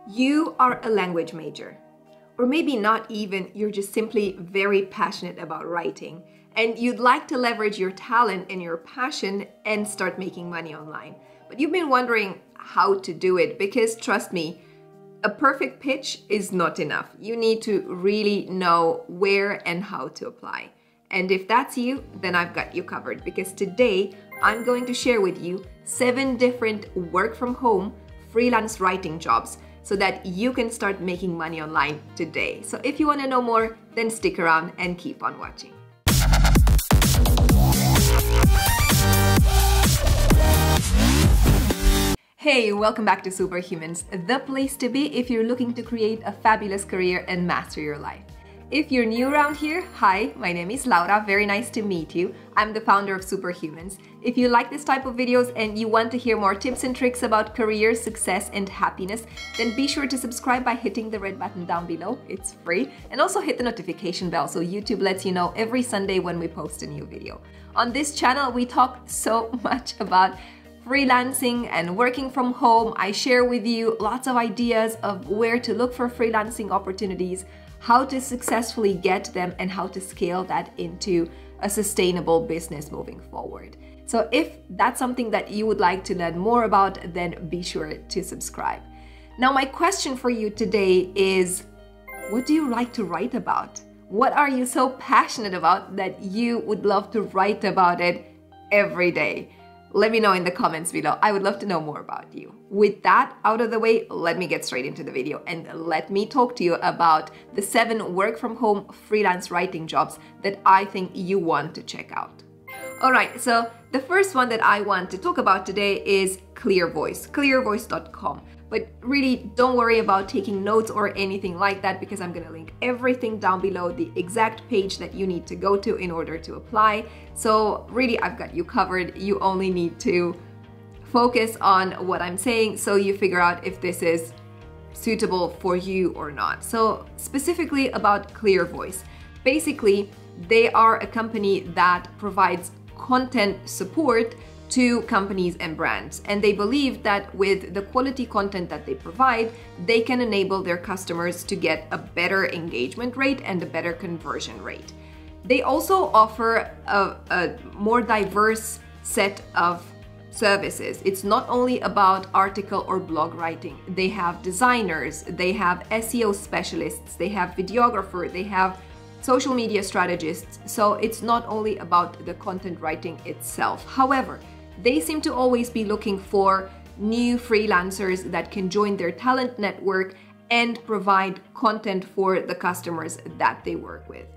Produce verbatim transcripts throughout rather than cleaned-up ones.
You are a language major, or maybe not even, you're just simply very passionate about writing, and you'd like to leverage your talent and your passion and start making money online. But you've been wondering how to do it because, trust me, a perfect pitch is not enough. You need to really know where and how to apply. And if that's you, then I've got you covered, because today I'm going to share with you seven different work from home freelance writing jobs so that you can start making money online today. So if you want to know more, then stick around and keep on watching. Hey, welcome back to Superhumans, the place to be if you're looking to create a fabulous career and master your life. If you're new around here, hi, my name is Laura, very nice to meet you. I'm the founder of Superhumans. If you like this type of videos and you want to hear more tips and tricks about career, success, and happiness, then be sure to subscribe by hitting the red button down below, it's free, and also hit the notification bell so YouTube lets you know every Sunday when we post a new video. On this channel, we talk so much about freelancing and working from home. I share with you lots of ideas of where to look for freelancing opportunities, how to successfully get them, and how to scale that into a sustainable business moving forward. So if that's something that you would like to learn more about, then be sure to subscribe. Now, my question for you today is, what do you like to write about? What are you so passionate about that you would love to write about it every day? Let me know in the comments below. I would love to know more about you. With that out of the way, let me get straight into the video and let me talk to you about the seven work from home freelance writing jobs that I think you want to check out. All right, so the first one that I want to talk about today is Clear Voice, clear voice dot com. But really, don't worry about taking notes or anything like that, because I'm gonna link everything down below, the exact page that you need to go to in order to apply. So really, I've got you covered. You only need to focus on what I'm saying so you figure out if this is suitable for you or not. So specifically about Clear Voice. Basically, they are a company that provides content support to companies and brands. And they believe that with the quality content that they provide, they can enable their customers to get a better engagement rate and a better conversion rate. They also offer a, a more diverse set of services. It's not only about article or blog writing. They have designers, they have S E O specialists, they have videographer, they have social media strategists. So it's not only about the content writing itself. However, they seem to always be looking for new freelancers that can join their talent network and provide content for the customers that they work with.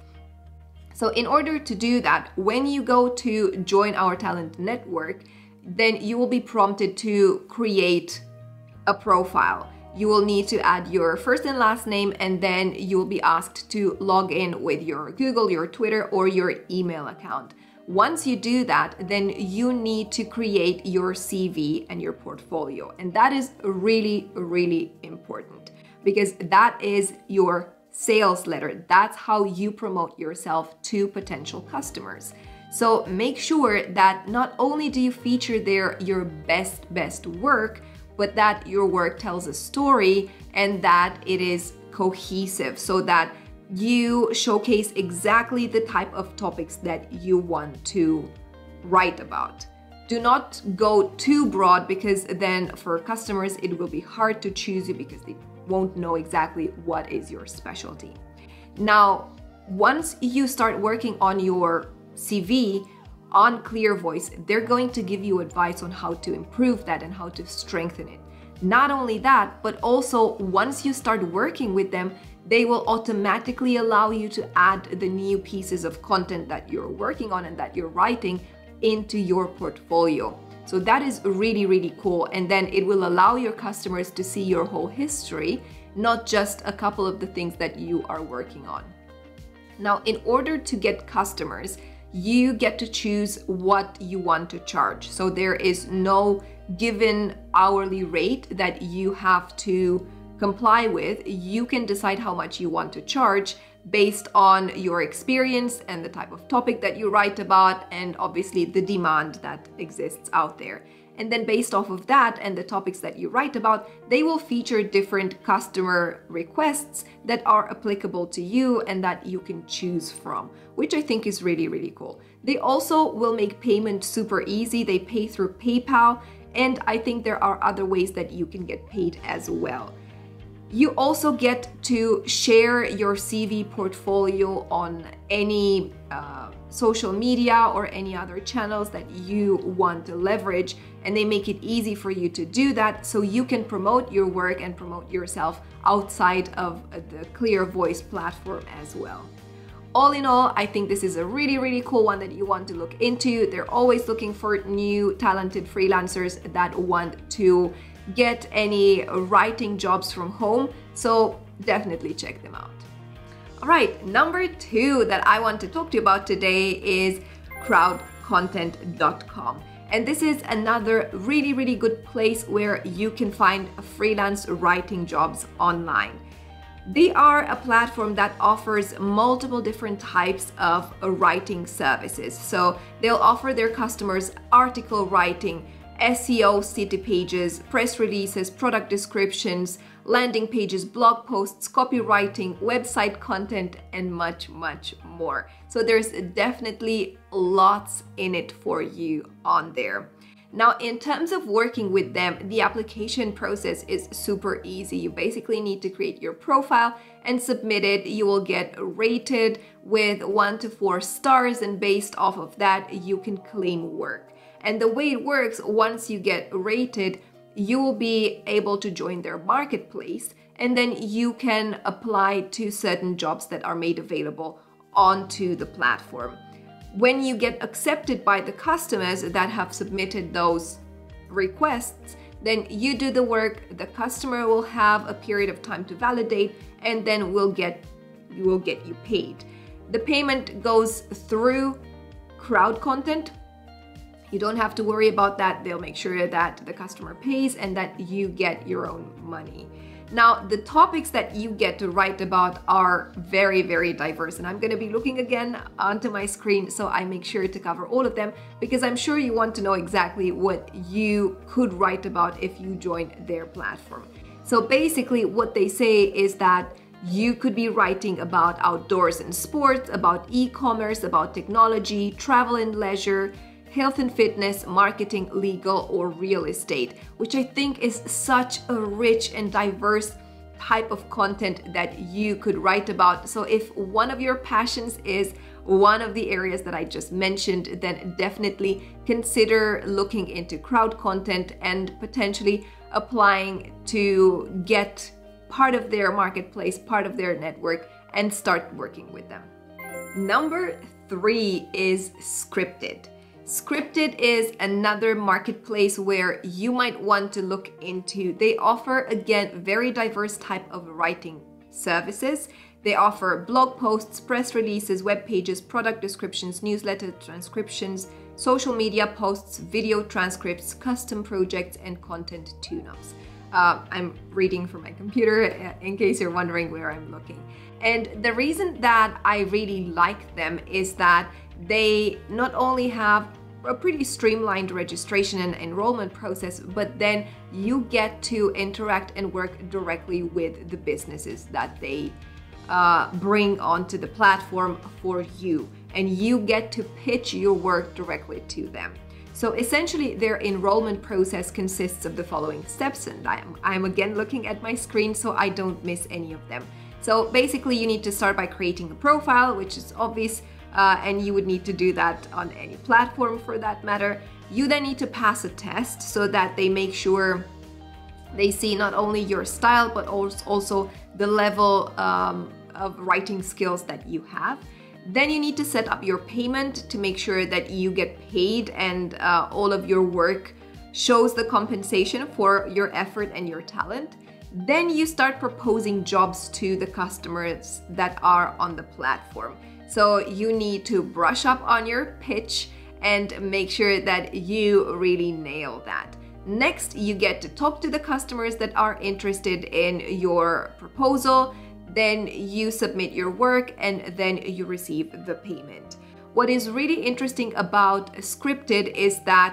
So in order to do that, when you go to join our talent network, then you will be prompted to create a profile. You will need to add your first and last name, and then you will be asked to log in with your Google, your Twitter, or your email account. Once you do that, then you need to create your C V and your portfolio. And that is really, really important, because that is your sales letter. That's how you promote yourself to potential customers. So make sure that not only do you feature there your best, best work, but that your work tells a story and that it is cohesive, so that you showcase exactly the type of topics that you want to write about. Do not go too broad, because then for customers it will be hard to choose you because they won't know exactly what is your specialty. Now, once you start working on your C V on Clear Voice, they're going to give you advice on how to improve that and how to strengthen it. Not only that, but also once you start working with them, they will automatically allow you to add the new pieces of content that you're working on and that you're writing into your portfolio. So that is really, really cool. And then it will allow your customers to see your whole history, not just a couple of the things that you are working on. Now, in order to get customers, you get to choose what you want to charge. So there is no given hourly rate that you have to comply with. You can decide how much you want to charge based on your experience and the type of topic that you write about, and obviously the demand that exists out there. And then based off of that and the topics that you write about, they will feature different customer requests that are applicable to you and that you can choose from, which I think is really, really cool. They also will make payment super easy. They pay through PayPal, and I think there are other ways that you can get paid as well. You also get to share your C V portfolio on any uh, social media or any other channels that you want to leverage, and they make it easy for you to do that so you can promote your work and promote yourself outside of the Clear Voice platform as well. All in all, I think this is a really, really cool one that you want to look into. They're always looking for new talented freelancers that want to get any writing jobs from home, so definitely check them out. All right, number two that I want to talk to you about today is crowd content dot com. And this is another really, really good place where you can find freelance writing jobs online. They are a platform that offers multiple different types of writing services. So they'll offer their customers article writing, S E O city pages, press releases, product descriptions, landing pages, blog posts, copywriting, website content, and much, much more. So there's definitely lots in it for you on there. Now, in terms of working with them, the application process is super easy. You basically need to create your profile and submit it. You will get rated with one to four stars, and based off of that, you can claim work. And the way it works, once you get rated, you will be able to join their marketplace, and then you can apply to certain jobs that are made available onto the platform. When you get accepted by the customers that have submitted those requests, then you do the work, the customer will have a period of time to validate, and then we'll get, you will get you paid. The payment goes through Crowd Content. You don't have to worry about that. They'll make sure that the customer pays and that you get your own money. Now, the topics that you get to write about are very, very diverse, and I'm going to be looking again onto my screen so I make sure to cover all of them, because I'm sure you want to know exactly what you could write about if you join their platform. So basically what they say is that you could be writing about outdoors and sports, about e-commerce, about technology, travel and leisure, health and fitness, marketing, legal, or real estate, which I think is such a rich and diverse type of content that you could write about. So if one of your passions is one of the areas that I just mentioned, then definitely consider looking into crowd content and potentially applying to get part of their marketplace, part of their network, and start working with them. Number three is Scripted. Scripted is another marketplace where you might want to look into. They offer, again, very diverse type of writing services. They offer blog posts, press releases, web pages, product descriptions, newsletter transcriptions, social media posts, video transcripts, custom projects, and content tune-ups. Uh, I'm reading from my computer in case you're wondering where I'm looking. And the reason that I really like them is that they not only have a pretty streamlined registration and enrollment process, but then you get to interact and work directly with the businesses that they uh, bring onto the platform for you, and you get to pitch your work directly to them. So essentially their enrollment process consists of the following steps, and I'm, I'm again looking at my screen so I don't miss any of them. So basically you need to start by creating a profile, which is obvious, uh, and you would need to do that on any platform for that matter. You then need to pass a test so that they make sure they see not only your style, but also the level um, of writing skills that you have. Then you need to set up your payment to make sure that you get paid and uh, all of your work shows the compensation for your effort and your talent. Then you start proposing jobs to the customers that are on the platform. So you need to brush up on your pitch and make sure that you really nail that. Next, you get to talk to the customers that are interested in your proposal. Then you submit your work and then you receive the payment. What is really interesting about Scripted is that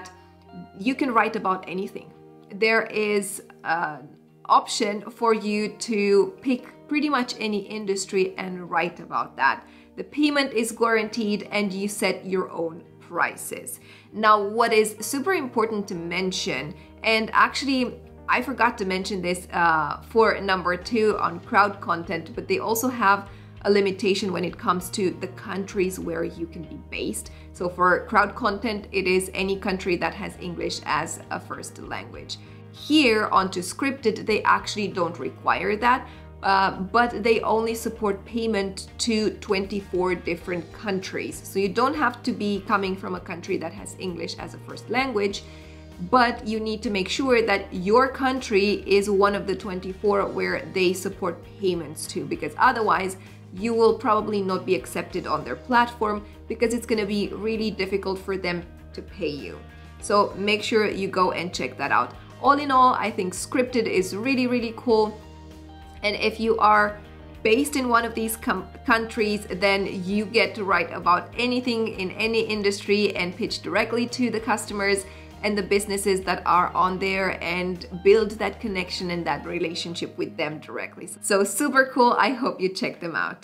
you can write about anything. There is an option for you to pick pretty much any industry and write about that. The payment is guaranteed and you set your own prices. Now, what is super important to mention, and actually I forgot to mention this uh, for number two on crowd content, but they also have a limitation when it comes to the countries where you can be based. So for crowd content, it is any country that has English as a first language. Here onto scripted, they actually don't require that, uh, but they only support payment to twenty-four different countries. So you don't have to be coming from a country that has English as a first language, but you need to make sure that your country is one of the twenty-four where they support payments to, because otherwise you will probably not be accepted on their platform because it's going to be really difficult for them to pay you. So make sure you go and check that out. All in all, I think scripted is really, really cool. And if you are based in one of these countries, then you get to write about anything in any industry and pitch directly to the customers and the businesses that are on there and build that connection and that relationship with them directly. So super cool. I hope you check them out.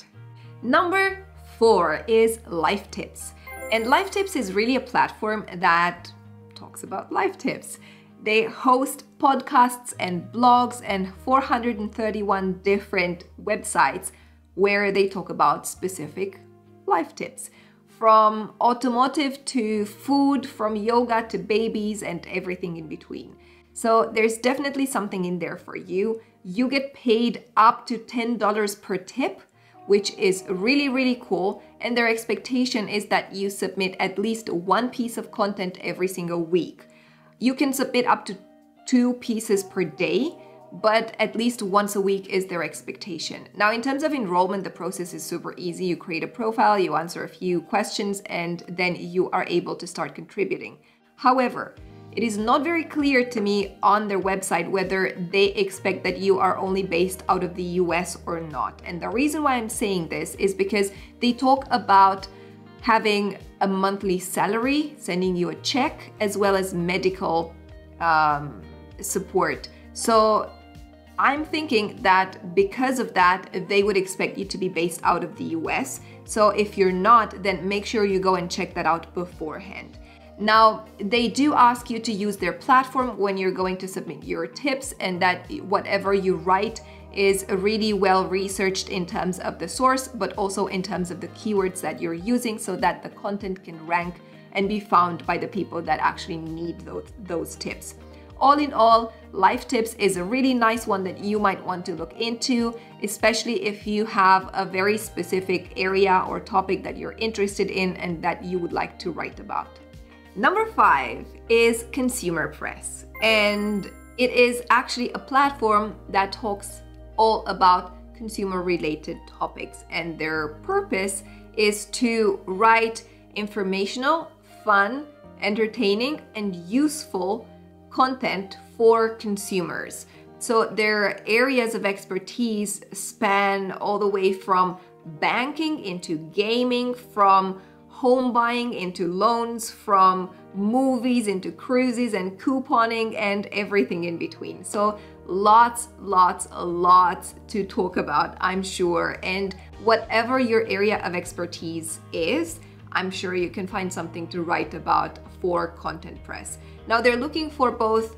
Number four is Life Tips. And Life Tips is really a platform that talks about life tips. They host podcasts and blogs and four hundred thirty-one different websites where they talk about specific life tips. From automotive to food, from yoga to babies and everything in between. So there's definitely something in there for you. You get paid up to ten dollars per tip, which is really, really cool. And their expectation is that you submit at least one piece of content every single week. You can submit up to two pieces per day, but at least once a week is their expectation. Now, in terms of enrollment, the process is super easy. You create a profile, you answer a few questions, and then you are able to start contributing. However, it is not very clear to me on their website whether they expect that you are only based out of the U S or not. And the reason why I'm saying this is because they talk about having a monthly salary, sending you a check, as well as medical um, support. So I'm thinking that because of that, they would expect you to be based out of the U S. So if you're not, then make sure you go and check that out beforehand. Now, they do ask you to use their platform when you're going to submit your tips, and that whatever you write is really well researched in terms of the source, but also in terms of the keywords that you're using, so that the content can rank and be found by the people that actually need those, those tips. All in all, Life Tips is a really nice one that you might want to look into, especially if you have a very specific area or topic that you're interested in and that you would like to write about. Number five is Consumer Press, and it is actually a platform that talks all about consumer-related topics, and their purpose is to write informational, fun, entertaining, and useful content for consumers. So their areas of expertise span all the way from banking into gaming, from home buying into loans, from movies into cruises and couponing and everything in between. So lots, lots, lots to talk about, I'm sure. And whatever your area of expertise is, I'm sure you can find something to write about for Content Press. Now, they're looking for both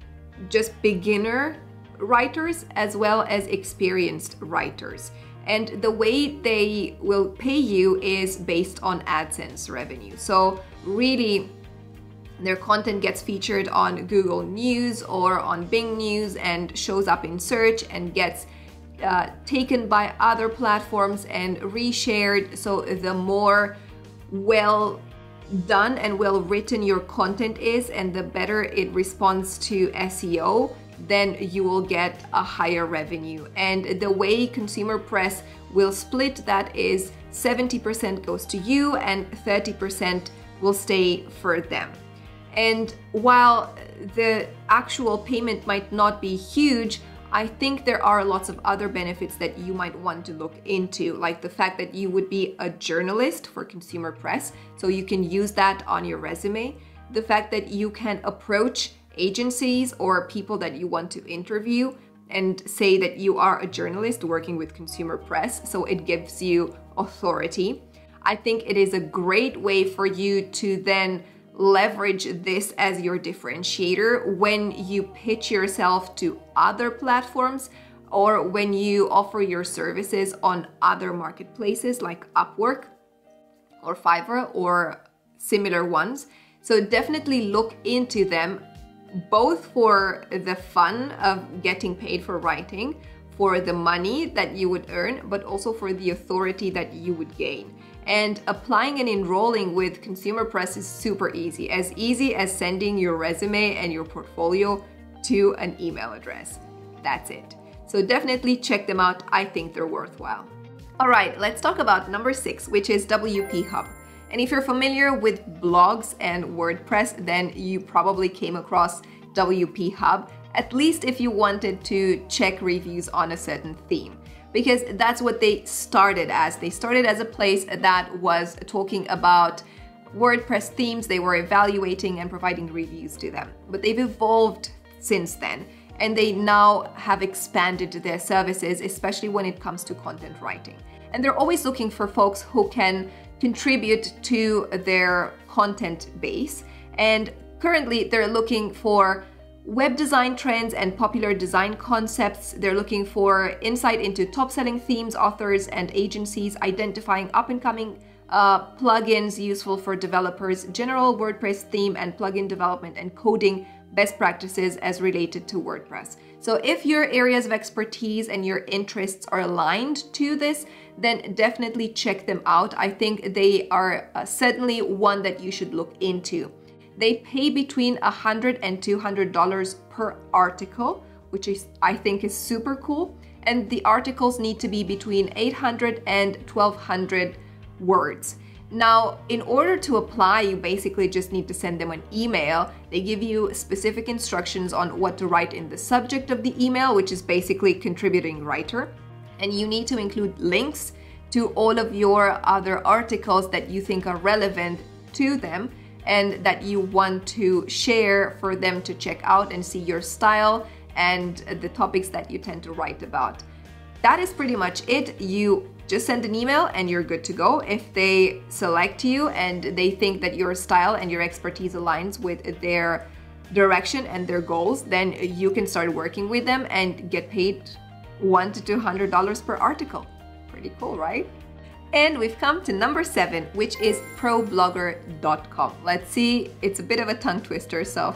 just beginner writers as well as experienced writers. And the way they will pay you is based on AdSense revenue. So really, their content gets featured on Google News or on Bing News and shows up in search and gets uh, taken by other platforms and reshared. So the more well done and well written your content is, and the better it responds to S E O, then you will get a higher revenue. And the way Consumer Press will split that is seventy percent goes to you and thirty percent will stay for them. And while the actual payment might not be huge, I think there are lots of other benefits that you might want to look into, like the fact that you would be a journalist for Consumer Press, so you can use that on your resume. the fact that you can approach agencies or people that you want to interview and say that you are a journalist working with consumer press, so it gives you authority. I think it is a great way for you to then leverage this as your differentiator when you pitch yourself to other platforms or when you offer your services on other marketplaces like Upwork or Fiverr or similar ones. So definitely look into them, both for the fun of getting paid for writing, for the money that you would earn, but also for the authority that you would gain. And applying and enrolling with consumer press is super easy, as easy as sending your resume and your portfolio to an email address. That's it. So definitely check them out. I think they're worthwhile. All right, let's talk about number six, which is W P Hub. And if you're familiar with blogs and WordPress, then you probably came across W P Hub, at least if you wanted to check reviews on a certain theme. Because that's what they started as. They started as a place that was talking about WordPress themes. They were evaluating and providing reviews to them. But they've evolved since then. And they now have expanded their services, especially when it comes to content writing. And they're always looking for folks who can contribute to their content base. And currently they're looking for web design trends and popular design concepts. They're looking for insight into top-selling themes, authors, and agencies, identifying up-and-coming uh, plugins useful for developers, general WordPress theme and plugin development, and coding best practices as related to WordPress. So if your areas of expertise and your interests are aligned to this, then definitely check them out. I think they are uh, certainly one that you should look into. They pay between one hundred and two hundred dollars per article, which is, I think, is super cool. And the articles need to be between eight hundred and twelve hundred words. Now, in order to apply, you basically just need to send them an email. They give you specific instructions on what to write in the subject of the email, which is basically contributing writer. And you need to include links to all of your other articles that you think are relevant to them and that you want to share for them to check out and see your style and the topics that you tend to write about. That is pretty much it. You just send an email and you're good to go. If they select you and they think that your style and your expertise aligns with their direction and their goals, then you can start working with them and get paid one to two hundred dollars per article. Pretty cool, right? And we've come to number seven, which is pro blogger dot com. Let's see, it's a bit of a tongue twister, so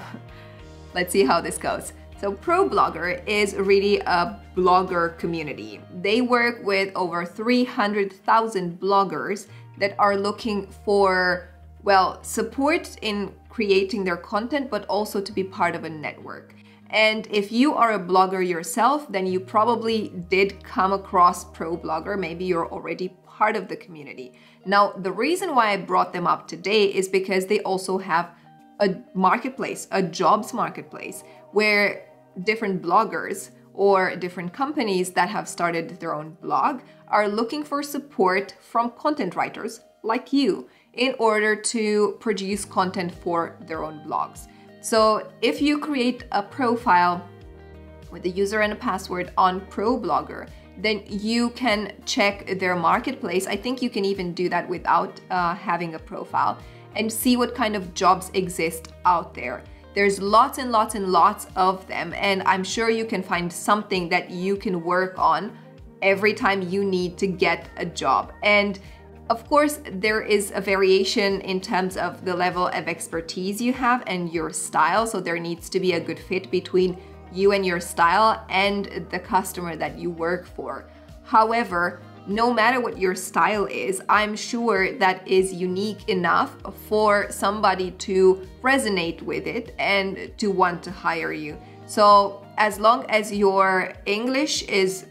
let's see how this goes. So ProBlogger is really a blogger community. They work with over three hundred thousand bloggers that are looking for, well, support in creating their content, but also to be part of a network. And if you are a blogger yourself, then you probably did come across ProBlogger. Maybe you're already part of the community. Now, the reason why I brought them up today is because they also have a marketplace, a jobs marketplace, where different bloggers or different companies that have started their own blog are looking for support from content writers like you in order to produce content for their own blogs. So if you create a profile with a user and a password on ProBlogger, then you can check their marketplace. I think you can even do that without uh, having a profile and see what kind of jobs exist out there. There's lots and lots and lots of them, and I'm sure you can find something that you can work on every time you need to get a job. And of course, there is a variation in terms of the level of expertise you have and your style, so there needs to be a good fit between you and your style and the customer that you work for. However, no matter what your style is, I'm sure that is unique enough for somebody to resonate with it and to want to hire you. So as long as your English is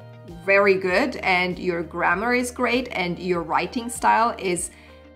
very good and your grammar is great and your writing style is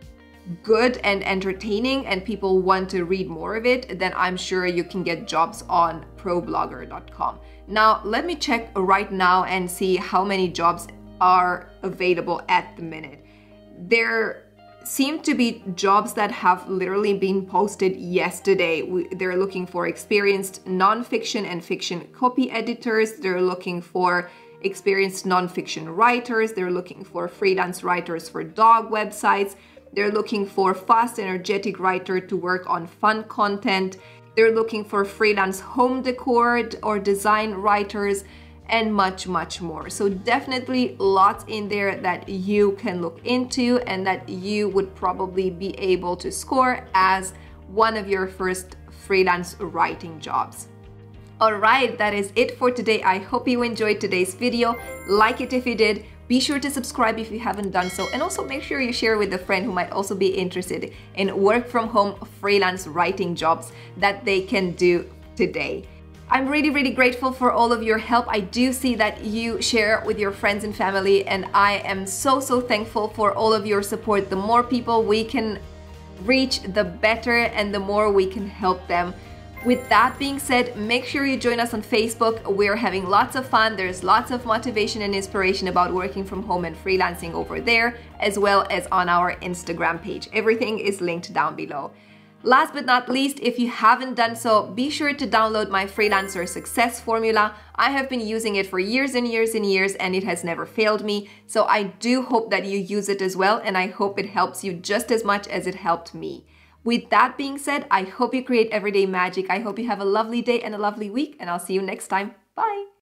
good and entertaining and people want to read more of it, then I'm sure you can get jobs on pro blogger dot com. Now, let me check right now and see how many jobs are available at the minute. There seem to be jobs that have literally been posted yesterday. We, they're looking for experienced nonfiction and fiction copy editors. They're looking for experienced nonfiction writers. They're looking for freelance writers for dog websites. They're looking for fast, energetic writer to work on fun content. They're looking for freelance home decor or design writers, and much, much more. So definitely lots in there that you can look into and that you would probably be able to score as one of your first freelance writing jobs. All right, that is it for today. I hope you enjoyed today's video. Like it if you did. Be sure to subscribe if you haven't done so, and also make sure you share with a friend who might also be interested in work from home freelance writing jobs that they can do today. I'm really, really grateful for all of your help. I do see that you share with your friends and family, and I am so, so thankful for all of your support. The more people we can reach, the better, and the more we can help them. With that being said, make sure you join us on Facebook. We're having lots of fun. There's lots of motivation and inspiration about working from home and freelancing over there, as well as on our Instagram page. Everything is linked down below. Last but not least, if you haven't done so, be sure to download my Freelancer Success Formula. I have been using it for years and years and years, and it has never failed me. So I do hope that you use it as well, and I hope it helps you just as much as it helped me. With that being said, I hope you create everyday magic. I hope you have a lovely day and a lovely week, and I'll see you next time. Bye!